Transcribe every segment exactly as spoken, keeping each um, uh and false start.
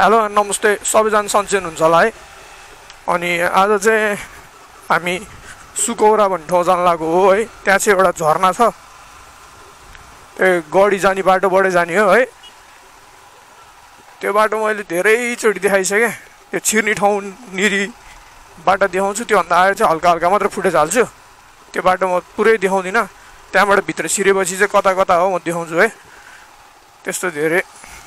Hello नमस्ते सबैजना सन्चै हुनुहुन्छ होला है। अनि आज चाहिँ हामी सुकौरा भन्ने ठाउँ जान लागेको हो है। त्यहाँ चाहिँ एउटा झरना छ, त्यो गडी जाने बाटोबाटै जाने हो है। त्यो बाटो मैले धेरैचोटि देखाइसकेँ। त्यो छिर्ने ठाउँ निरीबाट देखाउँछु, त्योभन्दा अगाडि चाहिँ हल्का हल्का मात्र फुटेज हाल्छु। त्यो बाटो म पुरै देखाउँदिनँ, त्यहाँबाट भित्र छिरेपछि चाहिँ कता कता हो म देखाउँछु है। त्यस्तो धेरै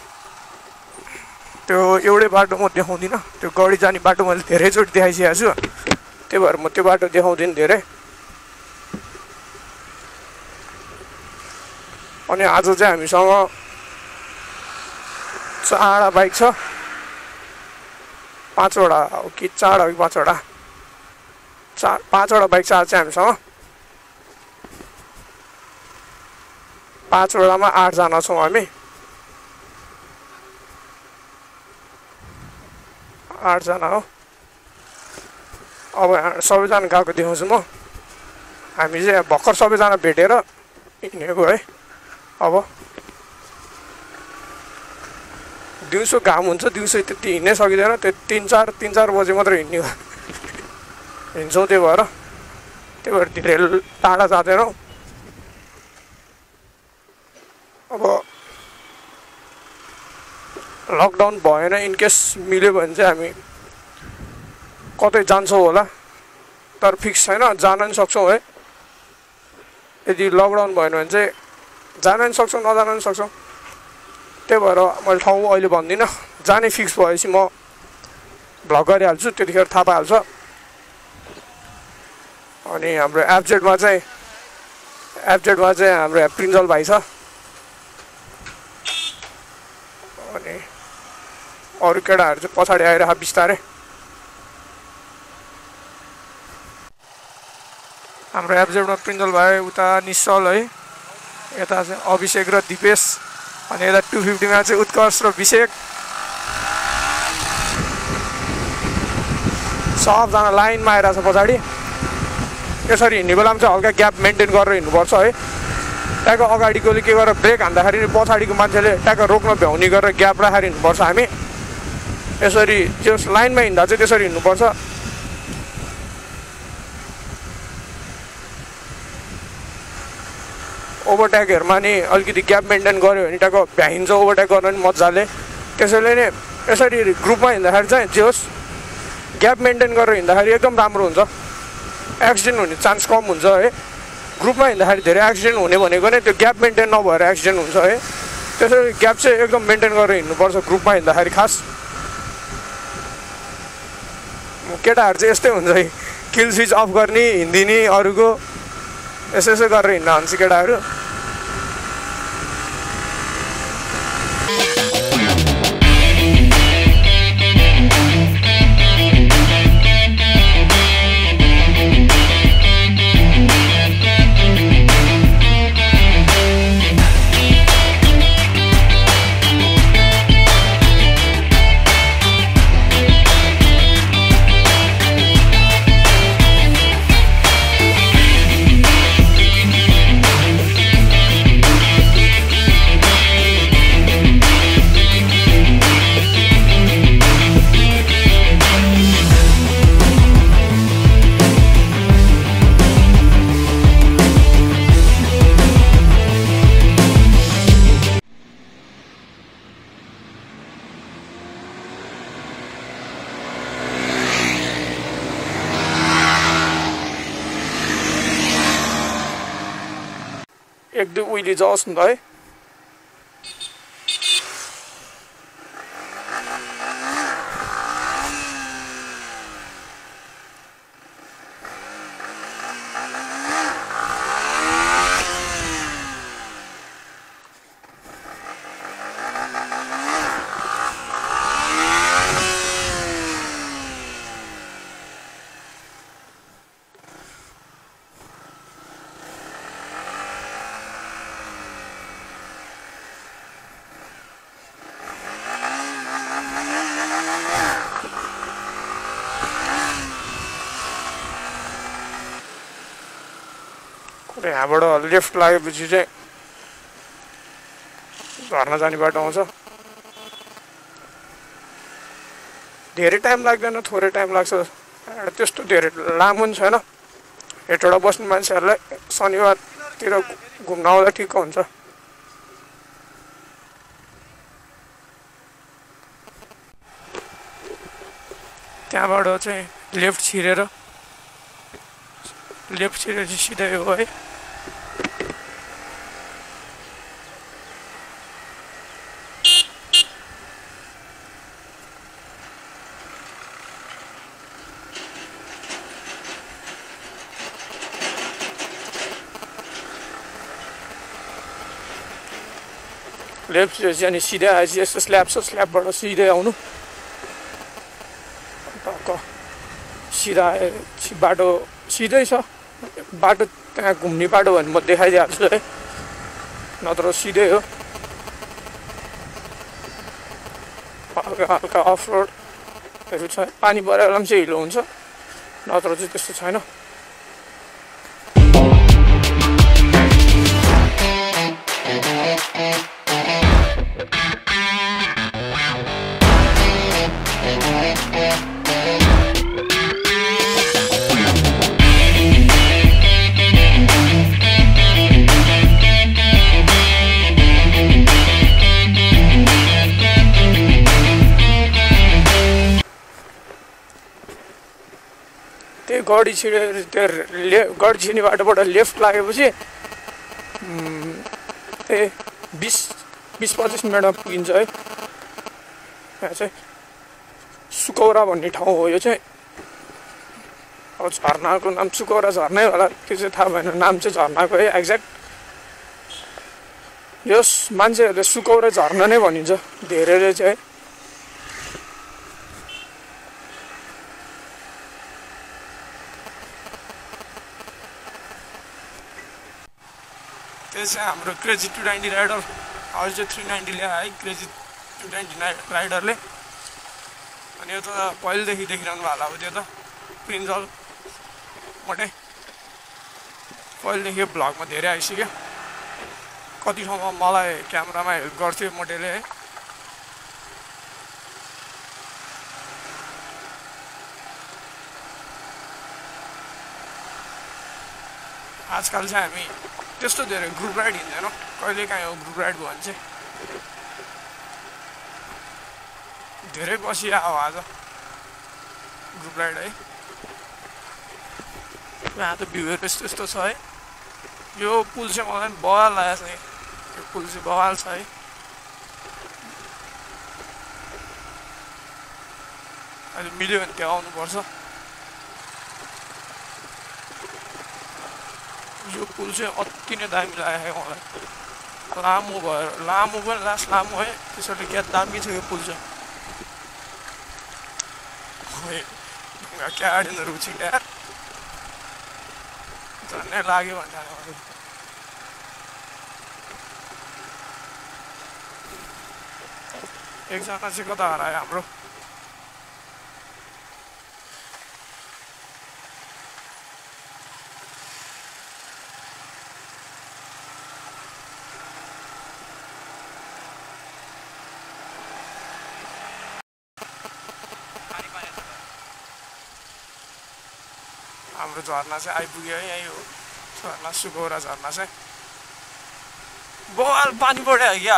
त्यो एउटै बाटो म देखाउँदिनँ, त्यो गडी जाने बाटो मैले धेरैचोटि देखाइसकेको छु, त्यही भएर म त्यो बाटो देखाउँदिनँ धेरै। अनि आज चाहिँ हामीसँग चारवटा बाइक छ, पाँचवटा हो कि चारवटा हो कि पाँचवटा चार पाँचवटा बाइक छ आज चाहिँ हामीसँग। पाँचवटामा आठजना छौँ हामी, आठजना हो। अब सबैजना गएको देखाउँछु म। हामी चाहिँ भर्खर सबैजना भेटेर हिँडेको है। अब दिउँसो घाम हुन्छ, दिउँसो त्यति हिँड्नै सकिँदैन, त्यो तिन चार तिन चार बजे मात्र हिँड्ने हो हिँड्छौँ। त्यही भएर त्यही भएर धेरै टाढा जाँदैनौँ। अब लकडाउन भएन, इनकेस मिल्यो भने चाहिँ हामी कतै जान्छौँ होला, तर फिक्स छैन, जान पनि सक्छौँ है। यदि लकडाउन भएन भने चाहिँ जान पनि सक्छौँ, नजान पनि सक्छौँ। त्यही भएर मैले ठाउँ अहिले भन्दिनँ, जाने फिक्स भएपछि म भ्लग गरिहाल्छु, त्यतिखेर थाहा पाइहाल्छ। अनि हाम्रो एफजेडमा चाहिँ एफजेडमा चाहिँ हाम्रो प्रिन्जल भाइ छ, अनि अरू केटाहरू चाहिँ पछाडि आइरह बिस्तारै। हाम्रो एफजेडमा प्रिन्जल भाइ, उता निश्चल है, यता चाहिँ अभिषेक र दिपेश, अनि यता टु फिफ्टीमा चाहिँ उत्कर्ष र अभिषेक। सबजना लाइनमा आइरहेछ पछाडि। यसरी हिँड्ने बेलामा चाहिँ हल्का ग्याप मेन्टेन गरेर हिँड्नुपर्छ है। ट्याक्क अगाडिकोले के गरेर ब्रेक हान्दाखेरि पछाडिको मान्छेले ट्याक्क रोक्न भ्याउने गरेर ग्याप राखेर हिँड्नुपर्छ हामी। यसरी जस लाइनमा हिँड्दा चाहिँ त्यसरी हिँड्नुपर्छ। ओभरट्याकहरूमा नि अलिकति ग्याप मेन्टेन गऱ्यो भने ट्याक्क भ्याइन्छ ओभरट्याक गर्न पनि मजाले। त्यसैले नै यसरी ग्रुपमा हिँड्दाखेरि चाहिँ जे होस् ग्याप मेन्टेन गरेर हिँड्दाखेरि एकदम राम्रो हुन्छ, एक्सिडेन्ट हुने चान्स कम हुन्छ है। ग्रुपमा हिँड्दाखेरि धेरै एक्सिडेन्ट हुने भनेको नै त्यो ग्याप मेन्टेन नभएर एक्सिडेन्ट हुन्छ है। त्यसरी ग्याप चाहिँ एकदम मेन्टेन गरेर हिँड्नुपर्छ ग्रुपमा हिँड्दाखेरि खास। केटाहरू चाहिँ यस्तै हुन्छ है, किल स्विच अफ गर्ने, हिँडिदिने, अरूको यसो यसो गरेर हिँड्न हुन्छ केटाहरू। एक दुई उहिले जाओस् न त है। यहाँबाट लेफ्ट लागेपछि चाहिँ झर्ना जाने बाटो आउँछ। धेरै टाइम लाग्दैन, थोरै टाइम लाग्छ, त्यस्तो धेरै लामो पनि छैन। हेटौँडा बस्ने मान्छेहरूलाई शनिबारतिर घुम्न आउँदा ठिक हुन्छ। त्यहाँबाट चाहिँ लेफ्ट छिरेर लेफ्ट छिरेर सिधै हो है। लेफ्ट चाहिँ अनि सिधै आएपछि यस्तो स्ल्याब छ, स्ल्याबबाट सिधै आउनु टक्क सिधा आएपछि बाटो सिधै छ। बाटो त्यहाँ घुम्ने बाटो भने म देखाइदिइहाल्छु है, नत्र सिधै हो। हल्का हल्का अफ रोडहरू छ, पानी परेर पनि चाहिँ हिलो हुन्छ, नत्र चाहिँ त्यस्तो छैन। त्यही गडी छिरेर त्यो ले गडी छिर्ने बाटोबाट लेफ्ट लागेपछि त्यही बिस बिस पच्चिस मिनटमा पुगिन्छ है। यहाँ चाहिँ सुकौरा भन्ने ठाउँ हो। यो चाहिँ अब झर्नाको नाम सुकौरा झर्नै होला, त्यो चाहिँ थाहा भएन, नाम चाहिँ झर्नाको है एक्ज्याक्ट। यस मान्छेहरूले सुकौरा झर्ना नै भनिन्छ धेरैले चाहिँ। त्यो चाहिँ हाम्रो क्रेजी टू नाइन्टी राइडर, अहिले चाहिँ थ्री नाइन्टी ल्यायो है क्रेजी टू नाइन्टी राइडरले। अनि यो त पहिलेदेखि देखिरहनु भएको अब त्यो त प्रिन्जल मोटै पहिलेदेखि भ्लगमा धेरै आइसक्यो। कति ठाउँमा मलाई क्यामेरामा हेल्प गर्थ्यो मोटेले है। आजकल चाहिँ हामी त्यस्तो धेरै ग्रुप राइड हिँड्दैनौँ, कहिले काहीँ हो ग्रुप राइड भयो भने चाहिँ। धेरै पछि आयो आज ग्रुप राइड है। यहाँ त भ्यूहरू यस्तो यस्तो छ है। यो पुल चाहिँ मलाई बवाल लागेको छ, यो पुल चाहिँ बवाल छ है। अहिले मिल्यो भने त्यहाँ आउनुपर्छ। यो पुल चाहिँ अति नै दामी लाग्यो मलाई, लामो भयो, लामो पनि लास्ट लामो है, त्यसैले क्या दामी छ यो पुल चाहिँ। क्या गाडीहरू छिट्या झन्डै लाग्यो भन्दा एकजना चाहिँ कता हरायो हाम्रो। हाम्रो झरना चाहिँ आइपुग्यो है, यही हो झरना, सुकौरा झरना चाहिँ। बवाल पानी पऱ्यो क्या,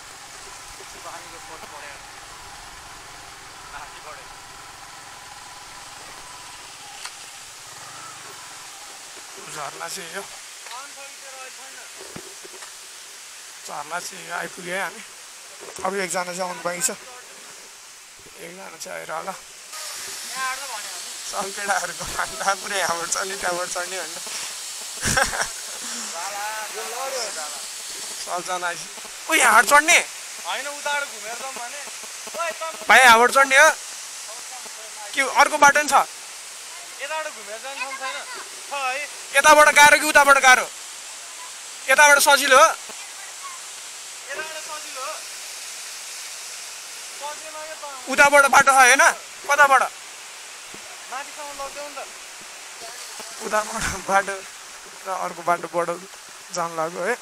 झरना चाहिँ यो झरना चाहिँ आइपुग्यो है हामी। अब एकजना चाहिँ आउनु पाइन्छ, एकजना चाहिँ आएर होला। सब केटाहरूको भन्दा पुरै यहाँबाट चढ्ने त्यहाँबाट चढ्ने भन्ने सबजना आइस। ओ यहाँबाट चढ्ने होइन, उताबाट घुमेर जाउँ भने भाइ यहाँबाट चढ्ने हो कि अर्को बाटो पनि छ? यताबाट घुमेर जानु छैन छ है। यताबाट गाह्रो कि उताबाट गाह्रो? यताबाट सजिलो हो, यताबाट सजिलो हो। उताबाट बाटो छ होइन, कताबाट? उताबाट बाटो र अर्को बाटोबाट जानु लाग्यो है।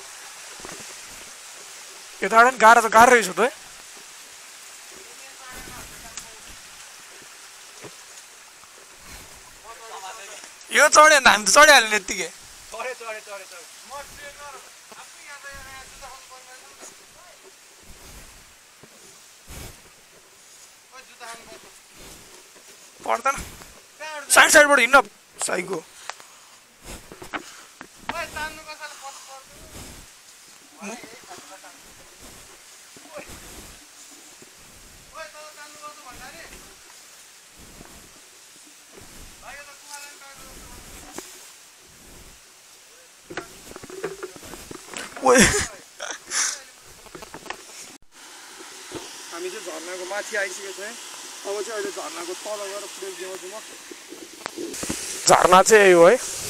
यताबाट पनि गाह्रो त गाह्रो रहेछ त है। यो चढ्यो भने हामी त चढिहाल्यो नि यत्तिकै चढे चढे चढे चढे पर्दैन साइड साइडबाट हिँड्न साइको हामी चाहिँ झर्नाको माथि आइसकेको छौँ अब चाहिँ अहिले झर्नाको तल गएर फुटेल देखाउँछु म झर्ना चाहिँ यही हो है